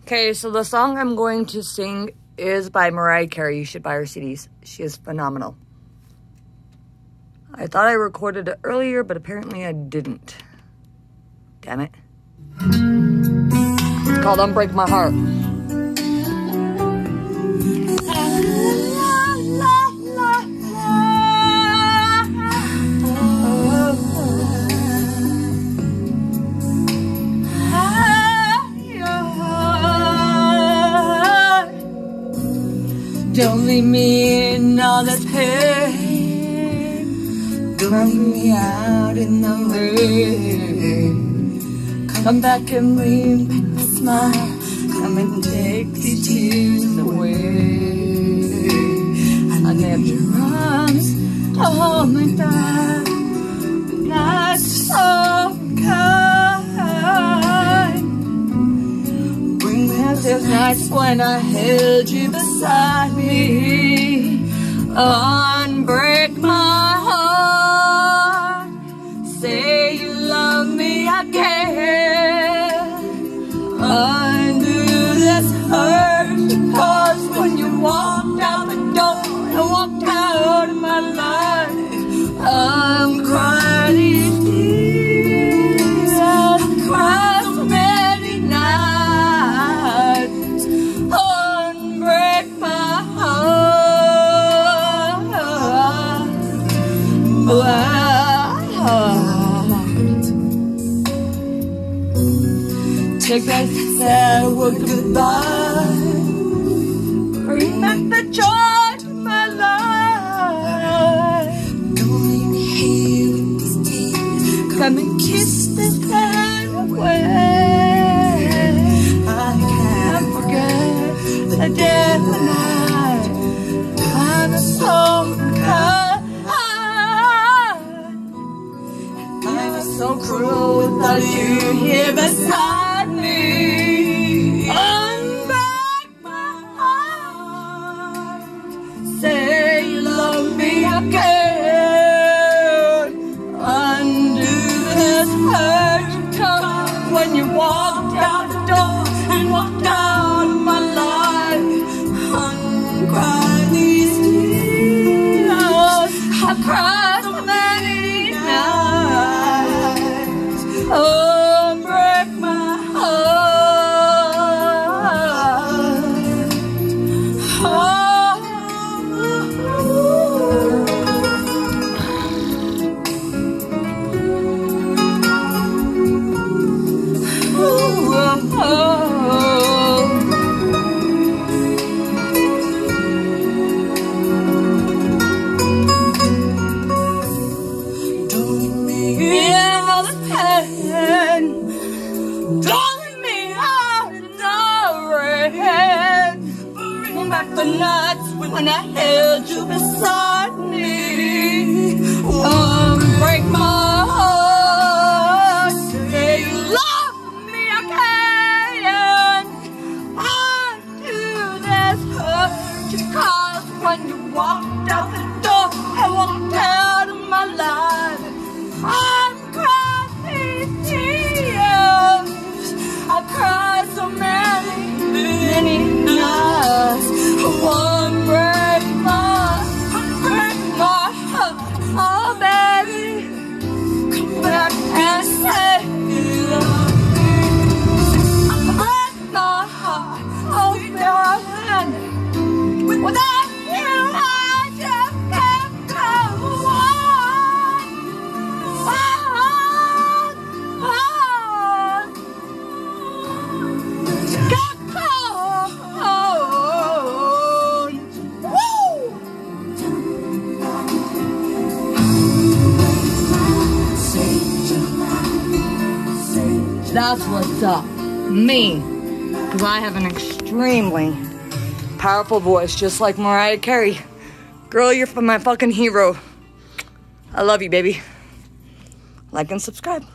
Okay, so the song I'm going to sing is by Mariah Carey. You should buy her CDs. She is phenomenal. I thought I recorded it earlier, but apparently I didn't. Damn it. It's called Unbreak My Heart. Don't leave me in all this pain. Don't leave me out in the rain. Come back and leave me a smile. Come and take these tears away. I left your arms to hold me back. Not so kind. Bring back those nights when I held you beside me. Unbreak my heart. Say you love me again. Undo this hurt. Because when you walked out the door, I walked out of my life. I'm crying these tears. I cried so many nights. Unbreak my heart. Take back that word goodbye. Bring back the joy to my life. Don't leave me here with these tears. Come and kiss this pain away. I can't forget the day when I was so kind. I was so cruel without you here beside me. Unbreak my heart. Say you love me again. Undo this hurt you took when you walked out the door and walked out of my life. Uncry these tears. I cried so many nights. Unbreak my heart. Don't leave me in all the pain. Don't leave me out in the rain. Bring back the nights when I held you beside me. Break my heart. Say you love me again. Undo this hurt you caused when you walked out the door and walked out of my life. I'm crying these tears. I cried so many nights. Unbreak my heart. Oh, baby, come back and say you love me. Break my heart. Oh, darling, without you I just can't go on. Get cold. Woo! That's what's up. Me. Because I have an extremely powerful voice, just like Mariah Carey. Girl, you're my fucking hero. I love you, baby. Like and subscribe.